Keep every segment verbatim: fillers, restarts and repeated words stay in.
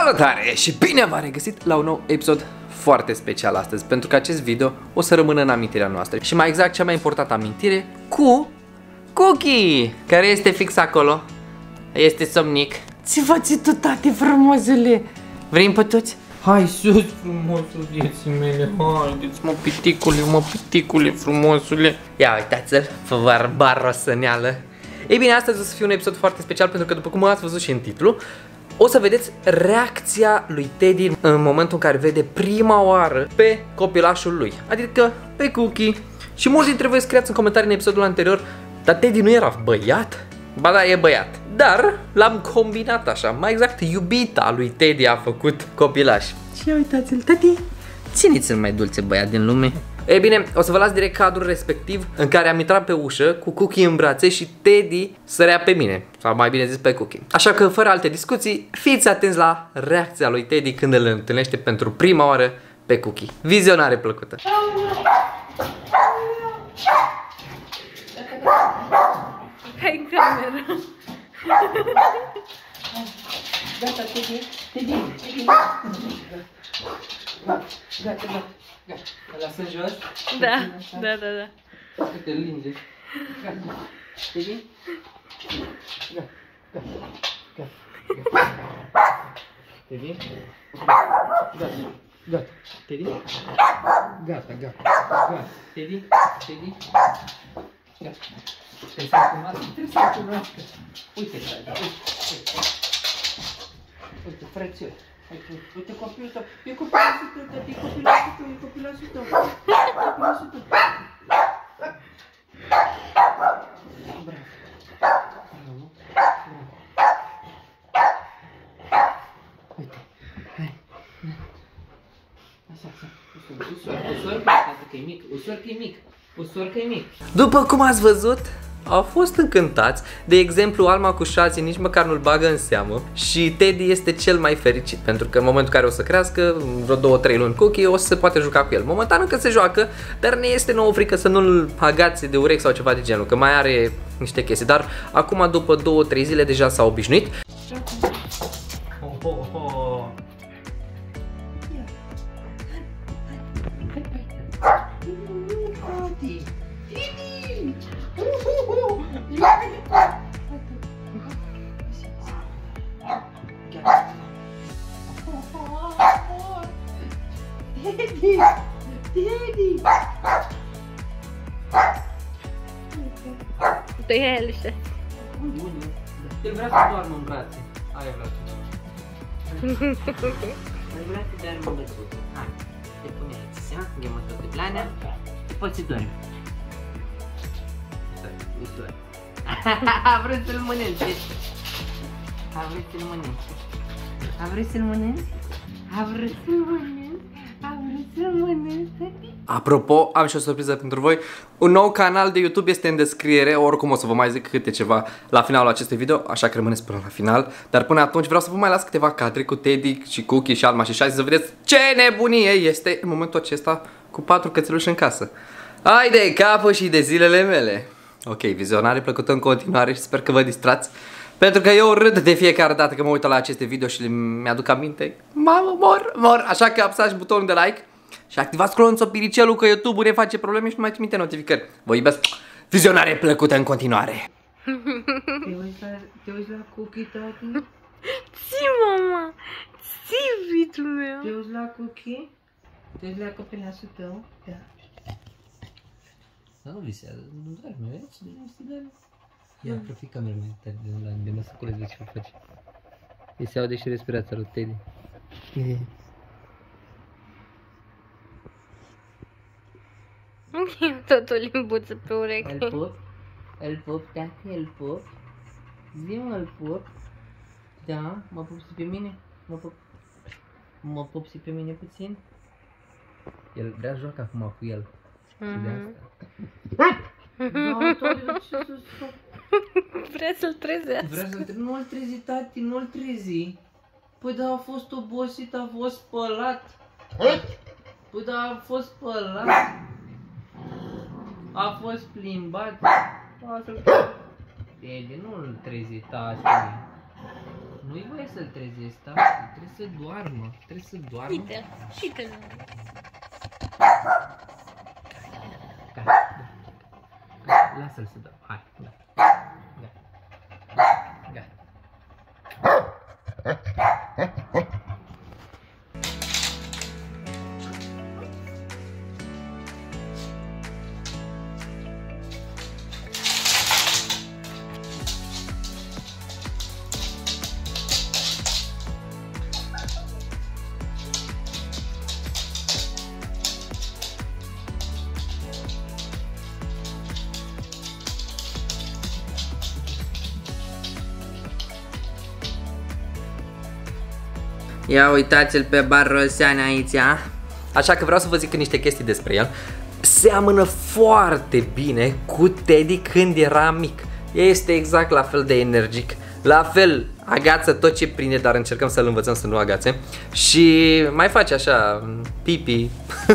Salutare și bine v-am regăsit la un nou episod foarte special astăzi, pentru că acest video o să rămână în amintirea noastră și mai exact cea mai importantă amintire cu Cookie, care este fix acolo. Este somnic. Ce faci tu, tati frumosule? Vrei împătuți? Hai sus, frumosul vieții mele, haideți mă piticule, mă piticule frumosule. Ia uitați-l, barbarosăneală. Ei bine, astăzi o să fie un episod foarte special, pentru că după cum ați văzut și în titlu, o să vedeți reacția lui Teddy în momentul în care vede prima oară pe copilașul lui, adică pe Cookie. Și mulți dintre voi scriați în comentarii în episodul anterior: dar Teddy nu era băiat? Ba da, e băiat. Dar l-am combinat așa, mai exact iubita lui Teddy a făcut copilaș. Și uitați-l, tati, țineți-l mai dulce băiat din lume. Ei bine, o să vă las direct cadrul respectiv în care am intrat pe ușă cu Cookie în brațe și Teddy sărea pe mine, sau mai bine zis pe Cookie. Așa că, fără alte discuții, fiți atenți la reacția lui Teddy când îl întâlnește pentru prima oară pe Cookie. Vizionare plăcută! Hai în cameră! Gata, Teddy, Teddy, Teddy! Gata, gata, gata. Îl lasă jos? Da, da, da, da. Uite-l linge. Gata. Teddy? Gata, gata, gata. Teddy? Gata, gata. Teddy? Gata, gata, gata. Teddy? Teddy? Gata. Trebuie să-l cunoască, trebuie să-l cunoască. Uite, uite, uite. Uite, frățiori. Uite copilul tău, e copilașul tău, tău, e copilașul tău, e copilașul tău, e copilașul tău. Bravo, bravo, bravo. Uite, hai, așa, așa, ușor, ușor, ușor, că e mic, ușor că e mic, ușor că e mic. După cum ați văzut, au fost încântați. De exemplu, Alma cu Shazzy nici măcar nu-l bagă în seamă și Teddy este cel mai fericit, pentru că în momentul în care o să crească, vreo două trei luni Cookie, o să se poate juca cu el. Momentan încă se joacă, dar ne este nouă frică să nu-l agațe de urechi sau ceva de genul, că mai are niște chestii. Dar acum, după două trei zile, deja s-a obișnuit. Oh, oh, oh. Teddy! Teddy! Tu e el și El vrea să doarmă în brațe. Aia vrea să El vrea să doarmă în brațe. Hai, te pune aici, ha? Ghiamă tot pe planea și poți să dormi. Ușor, ușor. A vrut să-l mănânce. A vrut să-l mănânce. A vrut să-l mănânce? A vrut să-l mănânce? Apropo, am și o surpriză pentru voi. Un nou canal de YouTube este în descriere. Oricum o să vă mai zic câte ceva la finalul acestui video, așa că rămâneți până la final. Dar până atunci vreau să vă mai las câteva cadre cu Teddy și Cookie și Alma și Shazzy, să vedeți ce nebunie este în momentul acesta cu patru cățeluși în casă. Hai de capă și de zilele mele. Ok, vizionare plăcută în continuare și sper că vă distrați, pentru că eu râd de fiecare dată când mă uit la aceste video și mi-aduc aminte. Mamă, mor, mor. Așa că apăsați butonul de like și activați clonoțopiricelul, că YouTube ne face probleme și nu mai trimite notificări. Vă iubesc. Vizionare plăcută în continuare. Te uiți la, te uiți la Cookie, tati? ții, mama! Ții, vitul meu! Te uiți la Cookie? Te uiți la copilașul tău? Da. Dar nu visează, nu doarme, vezi? Nu se doarme. Ia, profit camera mai tare de online, de măsăculez de ce o faci. Îi se aude și respirația lui Teddy. Tot o limbuță pe ureche. Îl pup? Îl pup, tati, îl pup? Zi-mă, îl pup? Da, mă pup și pe mine? Mă pup? Mă pup și pe mine puțin? El vrea joacă acum cu el. Și de asta. Da, toate, dar ce să fac? Vrea să-l trezească. Vrea să-l trezi? Nu-l trezi, tati, nu-l trezi. Păi da, a fost obosit, a fost spălat. Păi da, a fost spălat. A fost plimbat. Teddy, nu-l trezi, tati. Nu-i voie să-l trezești, da? Trebuie să doarmă. Trebuie să doarmă. Uite-l, uite-l. Da, da. Lasă-l să dă. Hai, da. Da. Da. Ia uitați-l pe Barrosean aici, a? Așa că vreau să vă zic niște chestii despre el. Seamănă foarte bine cu Teddy când era mic. Este exact la fel de energic. La fel, agață tot ce prinde, dar încercăm să-l învățăm să nu agațe. Și mai face așa, pipi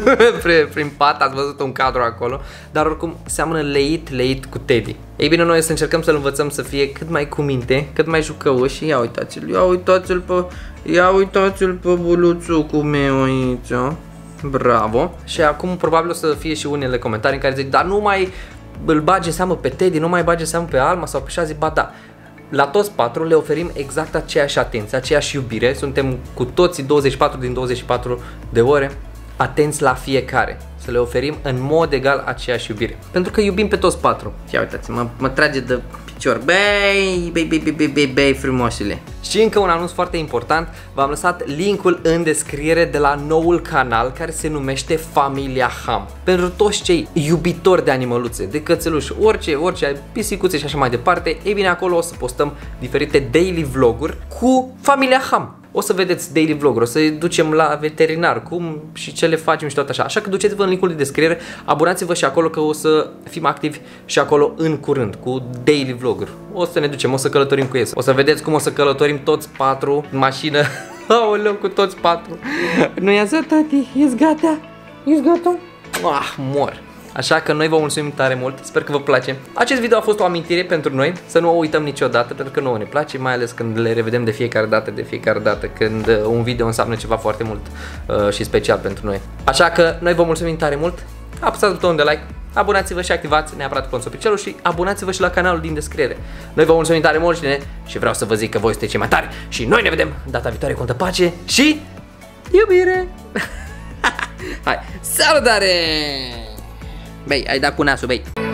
prin pat, ați văzut un cadru acolo. Dar oricum seamănă leit, leit cu Teddy. Ei bine, noi să încercăm să-l învățăm să fie cât mai cu minte, cât mai jucăuș. Și ia uitați-l, ia uitați-l pe, ia uitați-l pe buluțucul meu aici. Bravo. Și acum probabil o să fie și unele comentarii în care zic, dar nu mai îl bage seamă pe Teddy, nu mai bage seamă pe Alma sau pe Shazzy. Ba da, la toți patru le oferim exact aceeași atenție, aceeași iubire. Suntem cu toții douăzeci și patru din douăzeci și patru de ore atenți la fiecare. Să le oferim în mod egal aceeași iubire. Pentru că iubim pe toți patru. Ia uitați, mă, mă trage de picior. Bei, bei, bei, bei, bei, bei, frumosile. Și încă un anunț foarte important. V-am lăsat linkul în descriere de la noul canal care se numește Familia Ham. Pentru toți cei iubitori de animăluțe, de cățeluși, orice, orice, pisicuțe și așa mai departe. Ei bine, acolo o să postăm diferite daily vloguri cu Familia Ham. O să vedeți daily vlog-uri, o să-i ducem la veterinar, cum și ce le facem și tot așa. Așa că duceți-vă în linkul de descriere, abonați-vă și acolo că o să fim activi și acolo în curând, cu daily vlog-uri. O să ne ducem, o să călătorim cu ei. O să vedeți cum o să călătorim toți patru în mașină. Aoleu, cu toți patru. Nu-i așa, tati? Ești gata? Ești gata? Ah, mor. Așa că noi vă mulțumim tare mult, sper că vă place. Acest video a fost o amintire pentru noi, să nu o uităm niciodată, pentru că nouă ne place, mai ales când le revedem de fiecare dată, de fiecare dată, când un video înseamnă ceva foarte mult uh, și special pentru noi. Așa că noi vă mulțumim tare mult, apăsați butonul de like, abonați-vă și activați neapărat clopoțelul și abonați-vă și la canalul din descriere. Noi vă mulțumim tare mult și vreau să vă zic că voi sunteți cei mai tari și noi ne vedem data viitoare cu multă pace și iubire! Hai, salutare! Bei, ai dat cu nasul, bei.